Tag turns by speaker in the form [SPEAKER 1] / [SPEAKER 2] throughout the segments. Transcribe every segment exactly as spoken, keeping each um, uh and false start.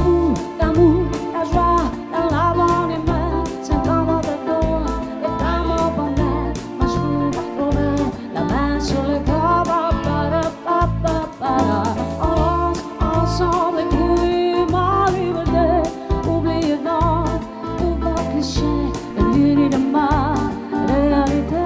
[SPEAKER 1] J'avoue, l'amour, la joie, dans la bonne humeur, c'est dans votre dos, et dans mon bonheur, moi je vous promets, la main sur le corps, pa, pa, pa, pa, pa, on lance ensemble les couilles, ma liberté, oubliez donc tous vos clichés, l'unité de ma réalité.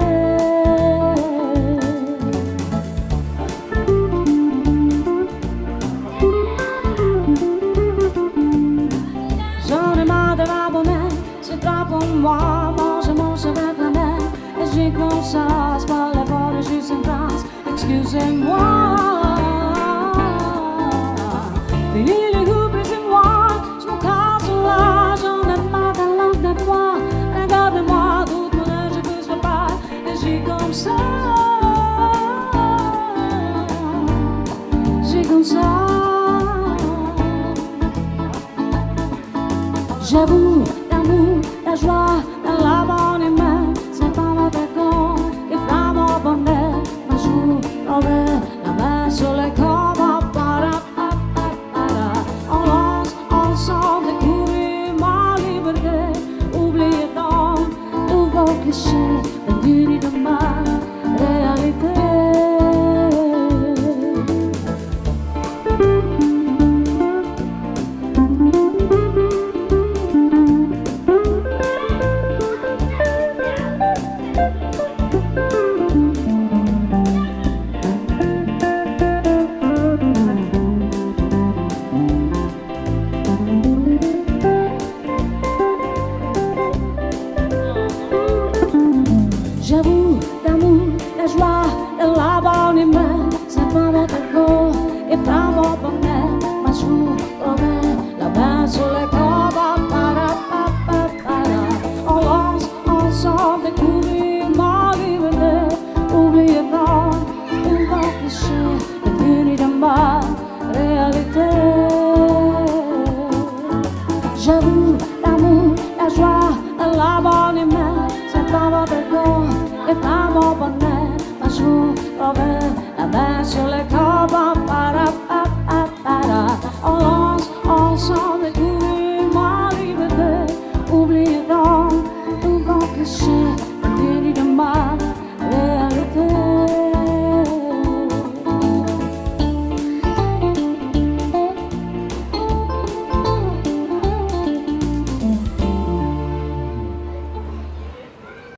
[SPEAKER 1] J'en ai marre de la bonheur, c'est trop pour moi, manger, manger avec la mer, et j'ai conscience, par la porte, juste une phrase, excusez-moi. Fini les groupes et c'est moi, je me casse là, j'en ai marre de l'autre de moi, regardez-moi, toute mon âge, je bouge pas, et j'ai comme ça, j'ai comme ça. J'avoue, l'amour, la joie, dans la bonne humeur, c'est pas votre compte qui fera mon bonheur. Un jour, j'aurai la main sur le corps, on lance ensemble les couilles, ma liberté. Oubliez donc tous vos clichés, l'unité de ma réalité. J'avoue, l'amour, la joie, de la bonne humeur, c'est pas votre corps et pas mon bonheur. Moi je vous promets, la main sur le corps, para, para, para. On lance ensemble les couilles, ma liberté. Oubliez pas tous vos clichés, l'unité de ma réalité. J'avoue, l'amour, la joie, de la bonne humeur, c'est pas votre corps et pas mon bonheur. Un jour, on met la main sur le corps, para,